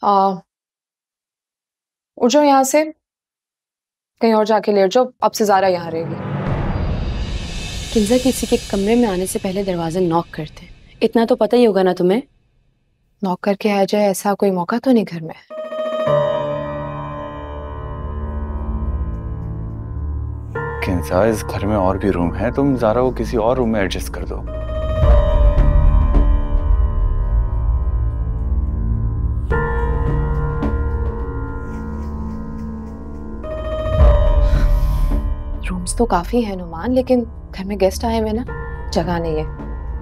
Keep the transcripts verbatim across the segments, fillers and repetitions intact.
आ, उठ जाओ यहाँ से, कहीं और जाके लेट जाओ। अब से ज़ारा यहाँ रहेगी। किंजा किसी के कमरे में आने से पहले दरवाजा नॉक करते, इतना तो पता ही होगा ना तुम्हें। नॉक करके आ जाए ऐसा कोई मौका तो नहीं घर में। किंजा, इस घर में और भी रूम है, तुम ज़ारा को किसी और रूम में एडजस्ट कर दो। रूम्स तो काफी है नुमान, लेकिन घर में गेस्ट आए हुए ना, जगह नहीं है।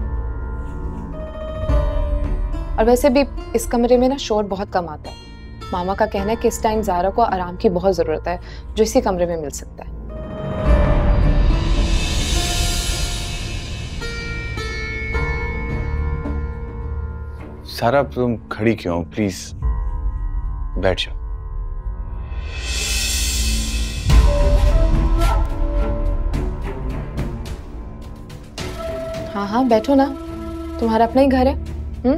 और वैसे भी इस कमरे में ना शोर बहुत कम आता है। मामा का कहना है कि इस टाइम ज़ारा को आराम की बहुत जरूरत है, जो इसी कमरे में मिल सकता है। ज़ारा, तुम खड़ी क्यों? प्लीज बैठ जाओ। हाँ हाँ बैठो ना, तुम्हारा अपना ही घर है। हम्म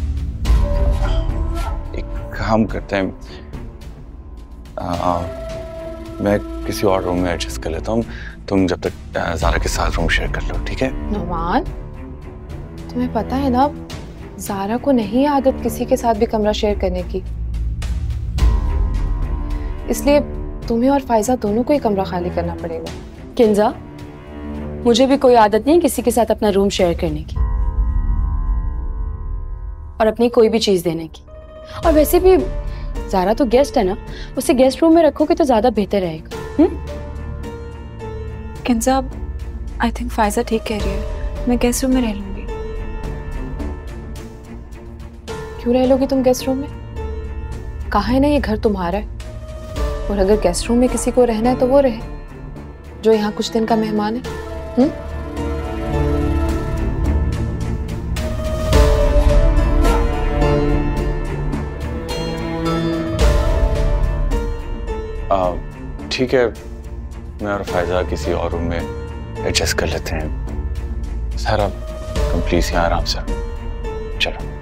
एक काम करते हैं, आ, आ, मैं किसी और रूम में एडजस्ट कर लेता हूँ, तुम जब तक ज़ारा के साथ रूम शेयर कर लो, ठीक है? नुमान, तुम्हें पता है ना ज़ारा को नहीं आदत किसी के साथ भी कमरा शेयर करने की, इसलिए तुम्हें और फायजा दोनों को ही कमरा खाली करना पड़ेगा। किंजा, मुझे भी कोई आदत नहीं किसी के साथ अपना रूम शेयर करने की और अपनी कोई भी चीज देने की। और वैसे भी ज़ारा तो गेस्ट है ना, उसे गेस्ट रूम में रखोगे तो ज्यादा बेहतर रहेगा। Hmm Kinza, I think Faiza ठीक कह रही है, मैं गेस्ट रूम में रह लूंगी। क्यों रह लोगी तुम गेस्ट रूम में? कहा है ना ये घर तुम्हारा है, और अगर गेस्ट रूम में किसी को रहना है तो वो रहे, जो यहाँ कुछ दिन का मेहमान है। हम्म ठीक है, मैं और फायजा किसी और रूम में एडजस्ट कर लेते हैं। सारा तुम प्लीज यहाँ आराम से चलो।